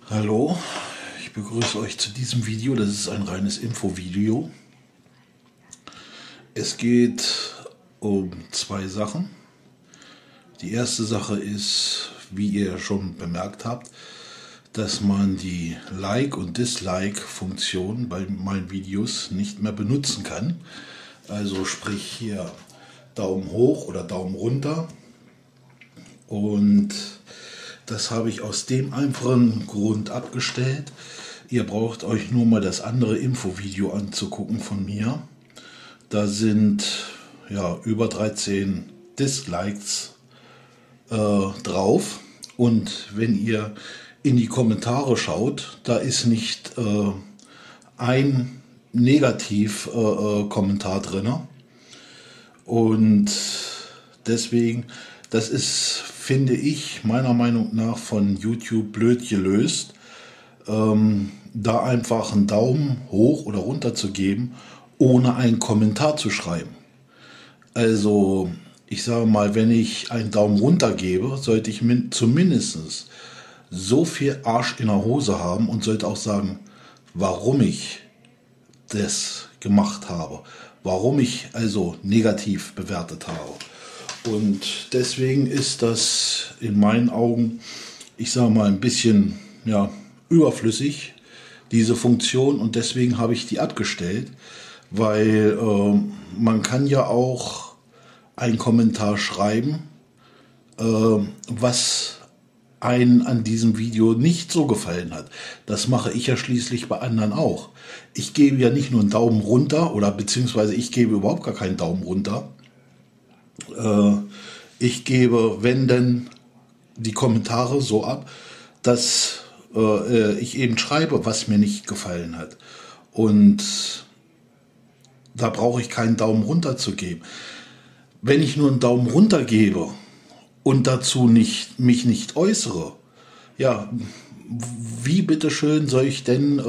Hallo, ich begrüße euch zu diesem Video. Das ist ein reines Infovideo. Es geht um zwei Sachen. Die erste Sache ist, wie ihr schon bemerkt habt, dass man die Like- und Dislike-Funktion bei meinen Videos nicht mehr benutzen kann. Also sprich hier Daumen hoch oder Daumen runter. Und das habe ich aus dem einfachen Grund abgestellt. Ihr braucht euch nur mal das andere Infovideo anzugucken von mir. Da sind ja über 13 Dislikes drauf. Und wenn ihr in die Kommentare schaut, da ist nicht ein Negativ-Kommentar drin. Und deswegen, das ist, finde ich, meiner Meinung nach von YouTube blöd gelöst, da einfach einen Daumen hoch oder runter zu geben, ohne einen Kommentar zu schreiben. Also, ich sage mal, wenn ich einen Daumen runter gebe, sollte ich zumindest so viel Arsch in der Hose haben und sollte auch sagen, warum ich das gemacht habe, warum ich also negativ bewertet habe. Und deswegen ist das in meinen Augen, ich sage mal, ein bisschen überflüssig, diese Funktion, und deswegen habe ich die abgestellt, weil man kann ja auch einen Kommentar schreiben, was einen an diesem Video nicht so gefallen hat. Das mache ich ja schließlich bei anderen auch. Ich gebe ja nicht nur einen Daumen runter, oder beziehungsweise ich gebe überhaupt gar keinen Daumen runter. Ich gebe, wenn denn, die Kommentare so ab, dass ich eben schreibe, was mir nicht gefallen hat. Und da brauche ich keinen Daumen runter zu geben. Wenn ich nur einen Daumen runter gebe und dazu mich nicht äußere, ja, wie bitteschön soll ich denn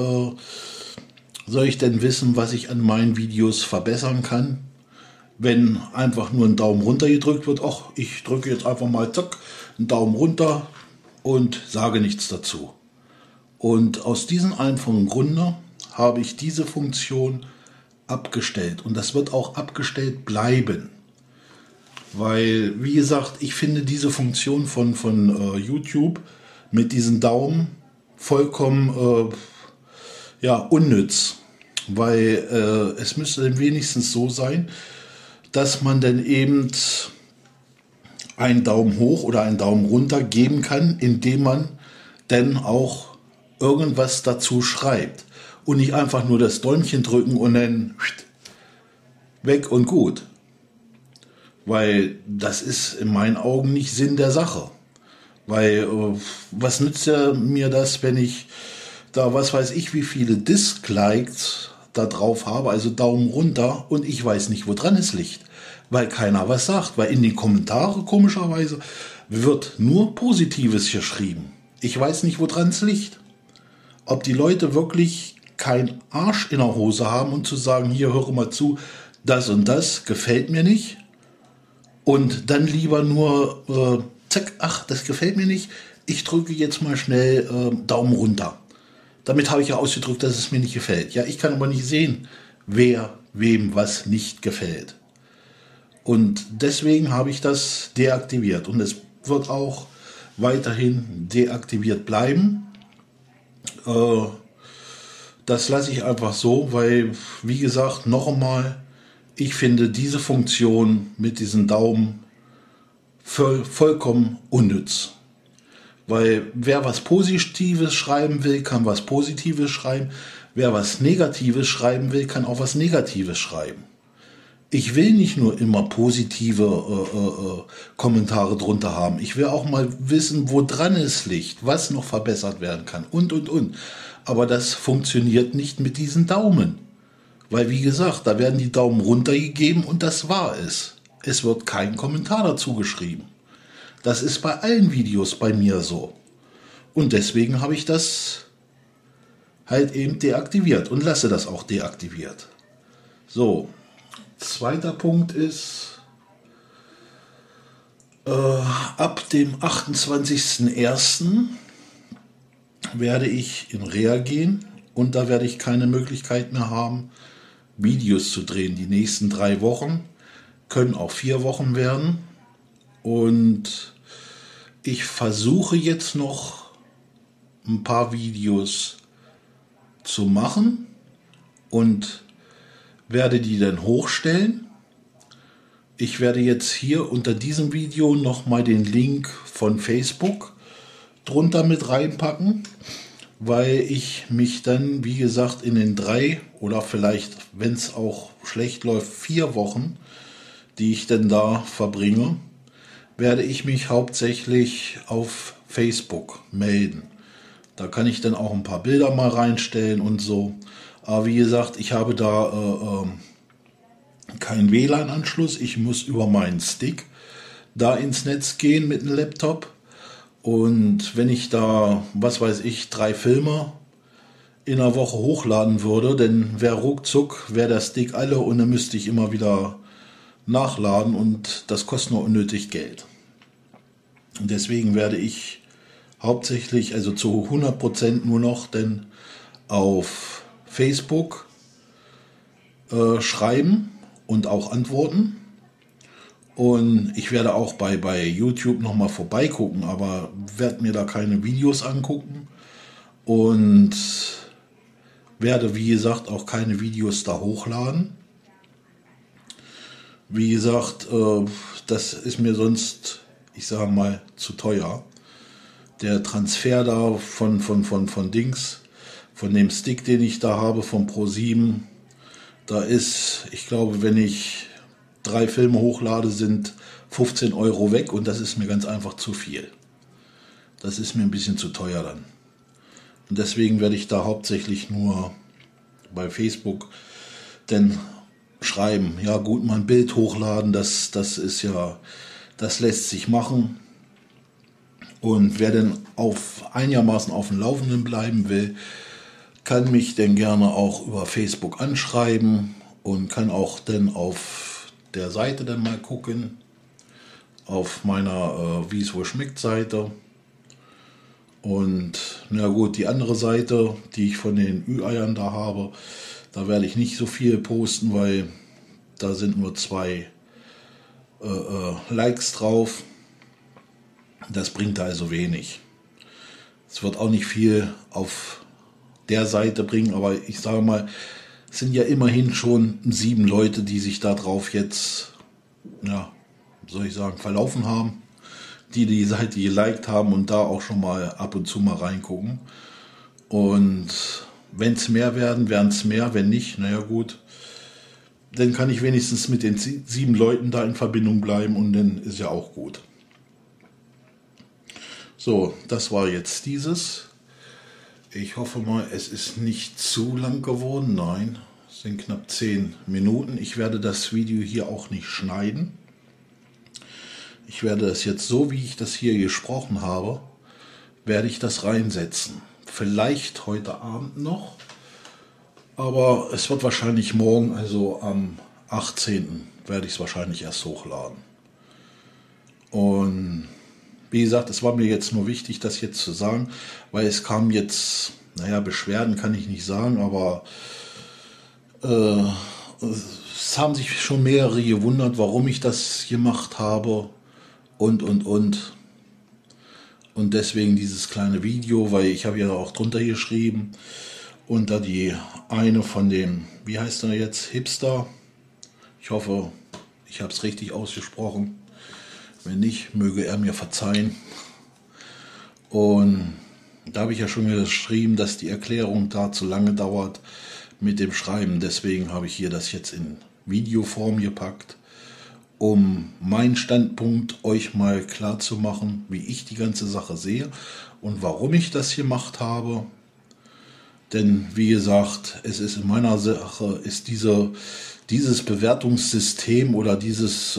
wissen, was ich an meinen Videos verbessern kann, wenn einfach nur ein Daumen runter gedrückt wird? Ach, ich drücke jetzt einfach mal zack, einen Daumen runter und sage nichts dazu. Und aus diesem einfachen Grunde habe ich diese Funktion abgestellt. Und das wird auch abgestellt bleiben. Weil, wie gesagt, ich finde diese Funktion von YouTube mit diesen Daumen vollkommen unnütz. Weil es müsste dann wenigstens so sein, dass man dann eben einen Daumen hoch oder einen Daumen runter geben kann, indem man dann auch irgendwas dazu schreibt. Und nicht einfach nur das Däumchen drücken und dann weg und gut. Weil das ist in meinen Augen nicht Sinn der Sache. Weil was nützt ja mir das, wenn ich da, was weiß ich, wie viele Dislikes da drauf habe, also Daumen runter, und ich weiß nicht, woran es liegt. Weil keiner was sagt. Weil in den Kommentaren komischerweise wird nur Positives geschrieben. Ich weiß nicht, woran es liegt. Ob die Leute wirklich keinen Arsch in der Hose haben und zu sagen, hier, höre mal zu, das und das gefällt mir nicht. Und dann lieber nur, zack, ach, das gefällt mir nicht, ich drücke jetzt mal schnell Daumen runter. Damit habe ich ja ausgedrückt, dass es mir nicht gefällt. Ja, ich kann aber nicht sehen, wer wem was nicht gefällt. Und deswegen habe ich das deaktiviert. Und es wird auch weiterhin deaktiviert bleiben. Das lasse ich einfach so, weil, wie gesagt, noch einmal, ich finde diese Funktion mit diesen Daumen vollkommen unnütz. Weil wer was Positives schreiben will, kann was Positives schreiben. Wer was Negatives schreiben will, kann auch was Negatives schreiben. Ich will nicht nur immer positive Kommentare drunter haben. Ich will auch mal wissen, woran es liegt, was noch verbessert werden kann und. Aber das funktioniert nicht mit diesen Daumen. Weil, wie gesagt, da werden die Daumen runtergegeben und das war es. Es wird kein Kommentar dazu geschrieben. Das ist bei allen Videos bei mir so. Und deswegen habe ich das halt eben deaktiviert und lasse das auch deaktiviert. So, zweiter Punkt ist, ab dem 28.01. werde ich in Reha gehen und da werde ich keine Möglichkeit mehr haben, Videos zu drehen. Die nächsten 3 Wochen können auch 4 Wochen werden und ich versuche jetzt noch ein paar Videos zu machen und werde die dann hochstellen. Ich werde jetzt hier unter diesem Video nochmal den Link von Facebook drunter mit reinpacken, weil ich mich dann, wie gesagt, in den 3 oder vielleicht, wenn es auch schlecht läuft, 4 Wochen, die ich dann da verbringe, werde ich mich hauptsächlich auf Facebook melden. Da kann ich dann auch ein paar Bilder mal reinstellen und so. Aber wie gesagt, ich habe da keinen WLAN-Anschluss. Ich muss über meinen Stick da ins Netz gehen mit dem Laptop. Und wenn ich da, was weiß ich, 3 Filme in einer Woche hochladen würde, dann wäre ruckzuck, wäre der Stick alle und dann müsste ich immer wieder nachladen und das kostet nur unnötig Geld. Und deswegen werde ich hauptsächlich, also zu 100% nur noch denn auf Facebook schreiben und auch antworten. Und ich werde auch bei YouTube nochmal vorbeigucken, aber werde mir da keine Videos angucken und werde, wie gesagt, auch keine Videos da hochladen. Wie gesagt, das ist mir sonst, ich sage mal, zu teuer. Der Transfer da von Dings, von dem Stick, den ich da habe, vom Pro7, da ist, ich glaube, wenn ich 3 Filme hochlade, sind 15 € weg und das ist mir ganz einfach zu viel. Das ist mir ein bisschen zu teuer dann. Und deswegen werde ich da hauptsächlich nur bei Facebook denn schreiben. Ja gut, mal ein Bild hochladen, das ist ja, das lässt sich machen. Und wer denn einigermaßen auf dem Laufenden bleiben will, kann mich denn gerne auch über Facebook anschreiben und kann auch dann auf der Seite dann mal gucken, auf meiner Wie es wohl schmeckt Seite. Und na gut, die andere Seite, die ich von den Ü-Eiern da habe, da werde ich nicht so viel posten, weil da sind nur 2 Likes drauf. Das bringt also wenig. Es wird auch nicht viel auf der Seite bringen, aber ich sage mal, es sind ja immerhin schon 7 Leute, die sich da drauf jetzt, ja, soll ich sagen, verlaufen haben, die Seite geliked haben und da auch schon mal ab und zu mal reingucken. Und wenn es mehr werden, werden es mehr, wenn nicht, naja gut, dann kann ich wenigstens mit den 7 Leuten da in Verbindung bleiben und dann ist ja auch gut. So, das war jetzt dieses. Ich hoffe mal, es ist nicht zu lang geworden. Nein, es sind knapp 10 Minuten. Ich werde das Video hier auch nicht schneiden. Ich werde das jetzt so, wie ich das hier gesprochen habe, werde ich das reinsetzen. Vielleicht heute Abend noch, aber es wird wahrscheinlich morgen, also am 18. werde ich es wahrscheinlich erst hochladen. Und wie gesagt, es war mir jetzt nur wichtig, das jetzt zu sagen, weil es kamen jetzt, naja, Beschwerden kann ich nicht sagen, aber es haben sich schon mehrere gewundert, warum ich das gemacht habe und. Und deswegen dieses kleine Video, weil ich habe ja auch drunter geschrieben, unter die eine von dem, wie heißt er jetzt, Hipster. Ich hoffe, ich habe es richtig ausgesprochen. Wenn nicht, möge er mir verzeihen. Und da habe ich ja schon geschrieben, dass die Erklärung da zu lange dauert mit dem Schreiben. Deswegen habe ich hier das jetzt in Videoform gepackt, um meinen Standpunkt euch mal klar zu machen, wie ich die ganze Sache sehe und warum ich das gemacht habe. Denn wie gesagt, es ist in meiner Sache, ist dieses Bewertungssystem oder dieses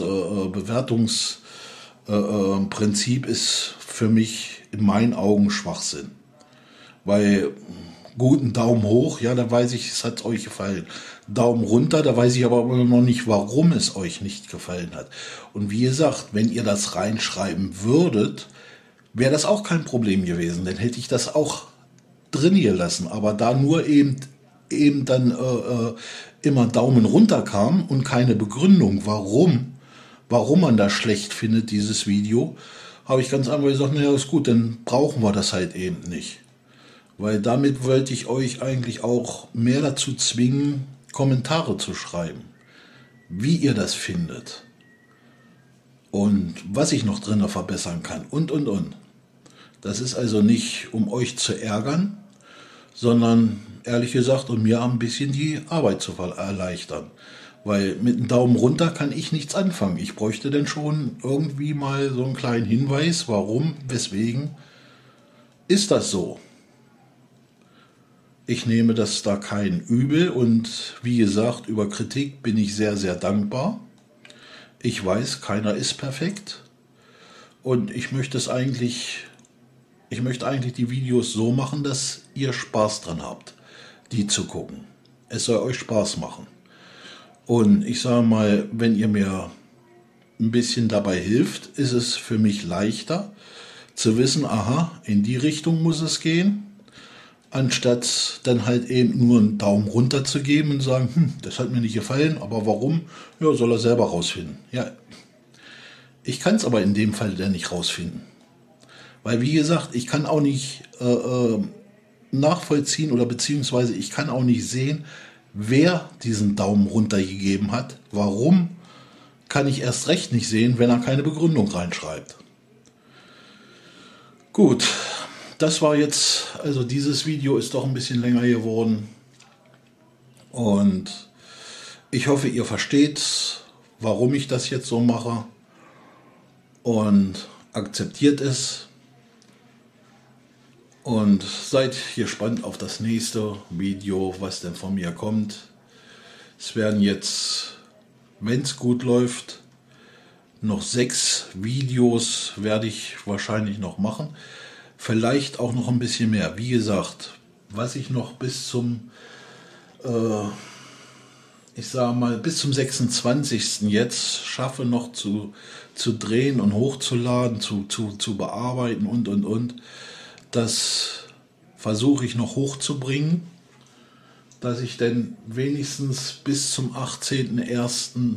Bewertungsprinzip ist für mich in meinen Augen Schwachsinn. Weil guten Daumen hoch, ja, da weiß ich, es hat euch gefallen. Daumen runter, da weiß ich aber immer noch nicht, warum es euch nicht gefallen hat. Und wie gesagt, wenn ihr das reinschreiben würdet, wäre das auch kein Problem gewesen. Dann hätte ich das auch drin gelassen, aber da nur eben dann immer Daumen runter kam und keine Begründung, warum man das schlecht findet, dieses Video, habe ich ganz einfach gesagt, naja, ist gut, dann brauchen wir das halt eben nicht. Weil damit wollte ich euch eigentlich auch mehr dazu zwingen, Kommentare zu schreiben, wie ihr das findet und was ich noch drinnen verbessern kann und. Das ist also nicht, um euch zu ärgern, sondern ehrlich gesagt, um mir ein bisschen die Arbeit zu erleichtern. Weil mit einem Daumen runter kann ich nichts anfangen. Ich bräuchte dann schon irgendwie mal so einen kleinen Hinweis, warum, weswegen ist das so. Ich nehme das da kein übel und wie gesagt, über Kritik bin ich sehr, sehr dankbar. Ich weiß, keiner ist perfekt und ich möchte eigentlich die Videos so machen, dass ihr Spaß dran habt, die zu gucken. Es soll euch Spaß machen. Und ich sage mal, wenn ihr mir ein bisschen dabei hilft, ist es für mich leichter zu wissen, aha, in die Richtung muss es gehen, anstatt dann halt eben nur einen Daumen runter zu geben und sagen, das hat mir nicht gefallen, aber warum? Ja, soll er selber rausfinden. Ja, ich kann es aber in dem Fall dann nicht rausfinden. Weil wie gesagt, ich kann auch nicht nachvollziehen oder beziehungsweise ich kann auch nicht sehen, wer diesen Daumen runter gegeben hat. Warum, kann ich erst recht nicht sehen, wenn er keine Begründung reinschreibt. Gut, das war jetzt, also dieses Video ist doch ein bisschen länger geworden. Und ich hoffe, ihr versteht, warum ich das jetzt so mache. Und akzeptiert es. Und seid gespannt auf das nächste Video, was denn von mir kommt. Es werden jetzt, wenn es gut läuft, noch 6 Videos werde ich wahrscheinlich noch machen. Vielleicht auch noch ein bisschen mehr. Wie gesagt, was ich noch bis zum, ich sage mal, bis zum 26. jetzt schaffe noch zu drehen und hochzuladen, zu bearbeiten und. Das versuche ich noch hochzubringen, dass ich dann wenigstens bis zum 18.01.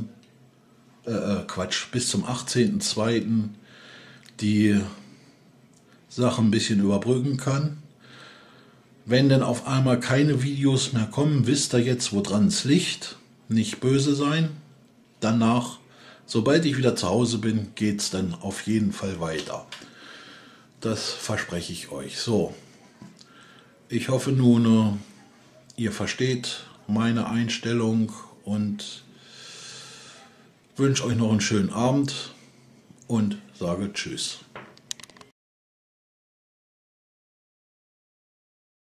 Bis zum 18.02. die Sache ein bisschen überbrücken kann. Wenn dann auf einmal keine Videos mehr kommen, wisst ihr jetzt, woran es liegt. Nicht böse sein. Danach, sobald ich wieder zu Hause bin, geht es dann auf jeden Fall weiter. Das verspreche ich euch. So, ich hoffe nun, ihr versteht meine Einstellung und wünsche euch noch einen schönen Abend und sage Tschüss.